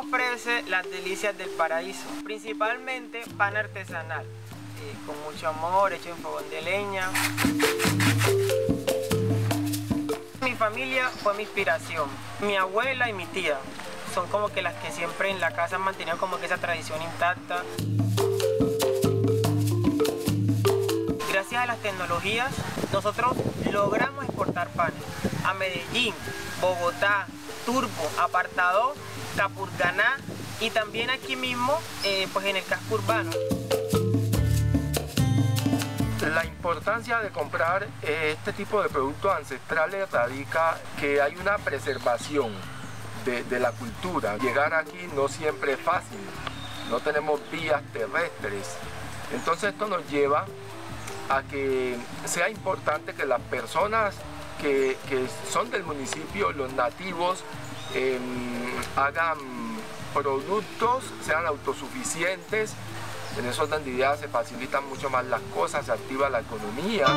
ofrece las delicias del paraíso, principalmente pan artesanal, con mucho amor, hecho en fogón de leña. Mi familia fue mi inspiración, mi abuela y mi tía son como que las que siempre en la casa han mantenido como que esa tradición intacta. Gracias a las tecnologías, nosotros logramos exportar panes a Medellín, Bogotá, Turbo, Apartadó, Capurganá y también aquí mismo, pues en el casco urbano. La importancia de comprar este tipo de productos ancestrales radica que hay una preservación de la cultura. Llegar aquí no siempre es fácil, no tenemos vías terrestres. Entonces esto nos lleva a que sea importante que las personas que son del municipio, los nativos, hagan productos, sean autosuficientes. En esos orden de ideas se facilitan mucho más las cosas, se activa la economía.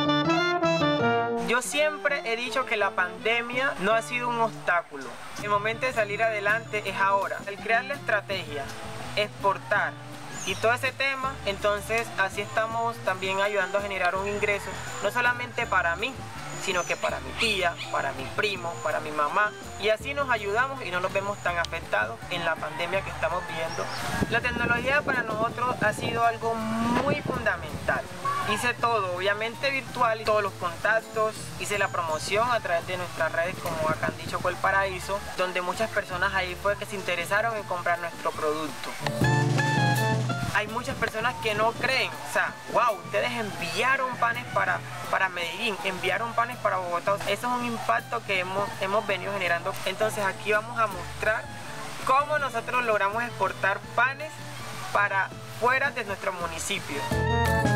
Yo siempre he dicho que la pandemia no ha sido un obstáculo. El momento de salir adelante es ahora. El crear la estrategia, exportar y todo ese tema, entonces así estamos también ayudando a generar un ingreso, no solamente para mí, sino que para mi tía, para mi primo, para mi mamá, y así nos ayudamos y no nos vemos tan afectados en la pandemia que estamos viviendo. La tecnología para nosotros ha sido algo muy fundamental. Hice todo, obviamente virtual, todos los contactos, hice la promoción a través de nuestras redes como acá han dicho El Paraíso, donde muchas personas ahí fue que se interesaron en comprar nuestro producto. Hay muchas personas que no creen, o sea, wow, ustedes enviaron panes para Medellín, enviaron panes para Bogotá. Eso es un impacto que hemos venido generando. Entonces aquí vamos a mostrar cómo nosotros logramos exportar panes para fuera de nuestro municipio.